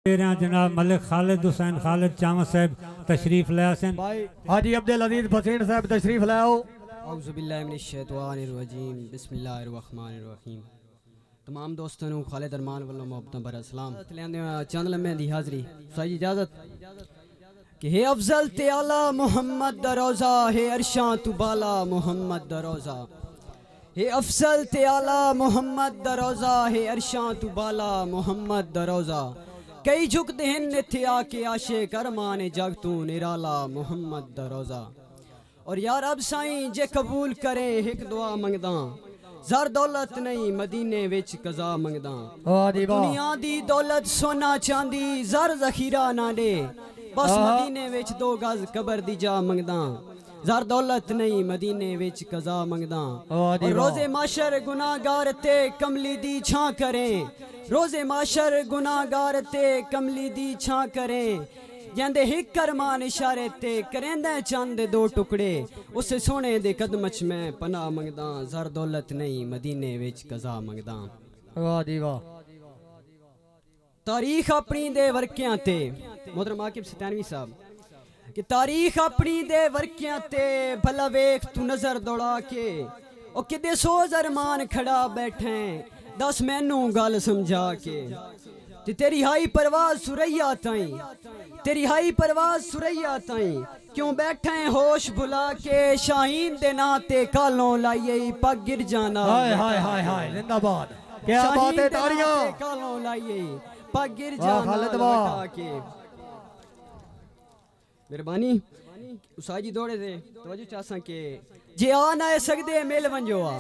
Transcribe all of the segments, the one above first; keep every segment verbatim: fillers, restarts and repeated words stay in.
جناب ملک خالد حسین خالد چاما صاحب تشریف لے آسن حاجی عبدالعزیز حسین صاحب تشریف لے آؤ. اعوذ باللہ من الشیطان الرجیم بسم اللہ الرحمن الرحیم. تمام دوستوں کو خالد ارمان والوں محبتوں بر اسلام چند لمحے دی حاضری صحیح اجازت کہ ہے افضل تے اعلیٰ محمد دا روزہ ہے عرشاں تو بالا محمد دا روزہ ہے افضل تے اعلیٰ محمد دا روزہ ہے عرشاں تو بالا محمد دا روزہ کئی جھکتے ہیں نتھے آ کے عاشق ارمان جگتوں نرالا محمد دا روزہ. اور یار اب سائیں جے قبول کرے ایک دعا منگداں زر دولت نہیں مدینے وچ قضا منگداں دنیا دی دولت سونا چاندی زر ذخیرہ نہ دے بس مدینے وچ دو گز قبر دی جا منگداں زر دولت نہیں مدینے وچ قضا منگداں. اور روزے معاشر گناہگار تے کملی دی چھاں کریں روزے معاشر گناہگار تے کملی دی چھاں کریں جندے ہک کرمان اشارے تے کریندے چاند دو ٹکڑے اس سونے دے قدمچ میں پناہ منگداں زر دولت نہیں مدینے وچ قضا منگداں. واہ دی واہ. تاریخ اپنی دے ورکیاں تے محترم عاقب ستانوی صاحب کہ تاریخ اپنی دے ورکیاں تے بھلا ویکھ تو نظر دوڑا کے او کدے سوز ارمان کھڑا بیٹھیں دس مینوں گل سمجھا کے تے تیری ہائی پرواز سریا تائیں تیری ہائی پرواز سریا تائیں کیوں بیٹھیں ہوش بھلا کے شاہین دے ناتے کالوں لائیے پگ گر جانا ہائے ہائے ہائے ہائے زندہ باد. کیا بات ہے تاڑیاں کالوں لائیے پگ گر جانا لٹا کے. مہربانی اساجی دوڑے دے توجہ چاہساں کہ جے آ نہ سکدے مل ونجو آ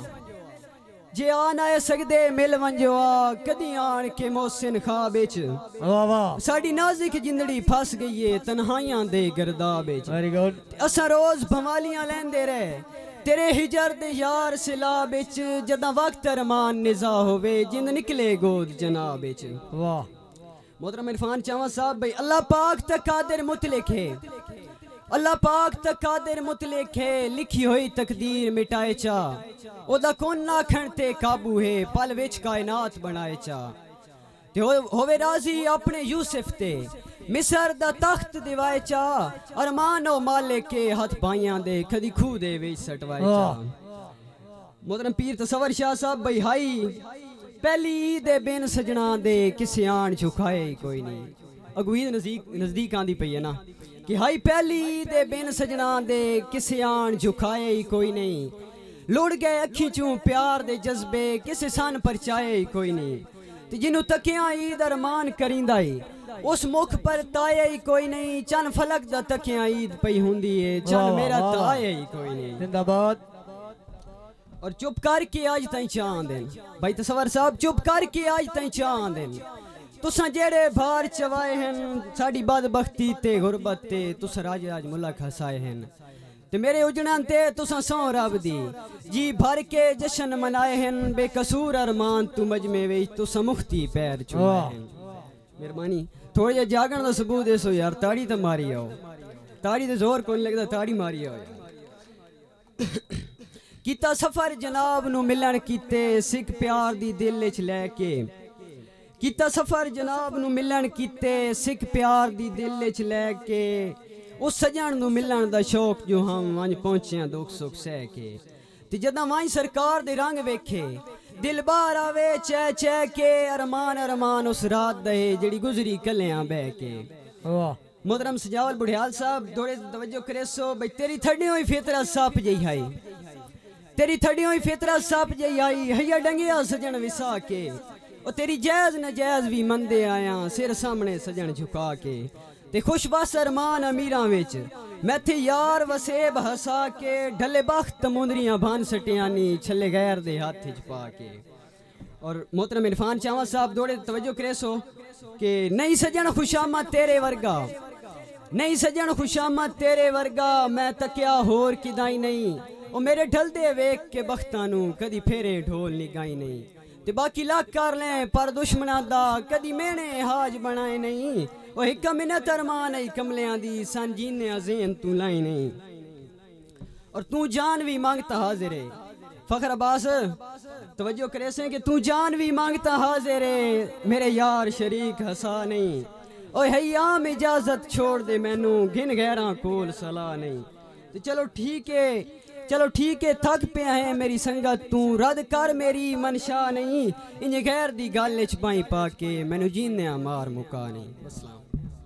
جے آ نہ سکدے مل ونجو آ کدی آن کے محسن خواب وچ واہ واہ ساڈی نازک زندگی پھس گئی ہے تنہائیاں دے گرداب وچ ویری گڈ. اساں روز بھوالیاں لیندے رہے تیرے ہجر دے یار سیلاب وچ جداں وقت ارمان نزا ہوے جند نکلے گود جناب وچ. واہ. محترم عرفان چاوا صاحب بھائی اللہ پاک تک قادر مطلق ہے اللہ پاک تک قادر مطلق ہے لکھی ہوئی تقدیر مٹائے چا او دا کون نہ کھن تے قابو ہے پل وچ کائنات بنائے چا تے ہووے راضی اپنے یوسف تے مصر دا تخت دیوائے چا ارمان او مالک کے ہاتھ پائیاں دے کدی کھو دے وچ سٹوائے چا. محترم پیر تصور شاہ صاحب بھائی ہائی پہلی عید بین سجنا دے کسے آن جھکائے کوئی نہیں اگو عید نزدیک نزدیک آندی پئی ہے نا کہ ہائی پہلی عید بین سجنا دے کسے آن جھکائے کوئی نہیں لڑ گئے اکھی چوں پیار دے جذبے کسے سان پرچائے کوئی نہیں تے جنوں تکیاں عید ارمان کریندا اے اس مکھ پر تائے ہی کوئی نہیں چن فلک دا تکیاں عید پئی ہوندی ہے چن میرا تائے ہی کوئی نہیں. زندہ باد. اور چپ کر کے آج تائیں چاند ہیں بھائی تصور صاحب چپ کر کے آج تائیں چاند ہیں تساں جیڑے بھار چوائے ہیں ساڑی بدبختی تے غربت تے تساں راج راج ملک ہسائے ہیں تے میرے اجڑان تے تساں سو رب دی جی بھر کے جشن منائے ہیں بے قصور ارمان تو مجمع وچ تساں مختی پیر چوائے ہیں. مہربانی تھوڑے جے جاگن دا ثبوت دے سو یار تاڑی تے ماری آؤ تاڑی تے زور کون لگدا تاڑی ماری آؤ یار. کیتا سفر جناب نو ملن کیتے سکھ پیار دی دل وچ لے کے کیتا سفر جناب نو ملن کیتے سکھ پیار دی دل وچ لے کے اس سجن نو ملن دا شوق جو ہم ونج پہنچے دکھ سکھ سہ کے تے جداں وائیں سرکار دے رنگ ویکھے دل باہر آوے چہ چہ کے ارمان ارمان اس رات دے جڑی گزری کلیاں بہ کے. واہ. محترم سجاول بڑھیال صاحب دوڑے توجہ کرے سو بھئی تیری تھڑی ہوئی فطرت سپ جئی ہائی تیری تھڑی ہوئی فطرت سپ جئی آئی ہیا ڈنگیا سجن وسا کے او تیری جائز نجائز بھی مندے آیاں سر سامنے سجن جھکا کے تے خوش بس ارمان امیراں وچ میں تھے یار وسیب ہسا کے ڈھلے بخت مندریاں بھان سٹیانی چھلے غیر دے ہاتھ وچ پا کے. اور محترم عرفان چاوا صاحب دوڑے توجہ کرے سو کہ نہیں سجن خوشامد تیرے ورگا نہیں سجن خوشامد تیرے ورگا میں تکیا ہور کدائی نہیں او میرے ڈھل دے ویک کے بختانوں کدی پھیرے ڈھول نگائی نہیں تے باقی لاکھ کر لیں پر دشمنہ دا کدی مینے حاج بنائے نہیں او ہکا منت ارمان ای کملیاں دی سنجینے عظیم تو لائی نہیں. اور تو جان بھی مانگتا حاضر ہے فخر عباس توجہ کرے سے کہ تو جان بھی مانگتا حاضر ہے میرے یار شریک ہسا نہیں اوے حیام اجازت چھوڑ دے مینوں گن غیراں کول صلاح نہیں تے چلو ٹھیک ہے چلو ٹھیک ہے تھک پیا ہے میری سنگت تو رد کر میری منشا نہیں انج غیر دی گل وچ پائی پا کے مینوں جیندیاں مار مکا نہیں. السلام.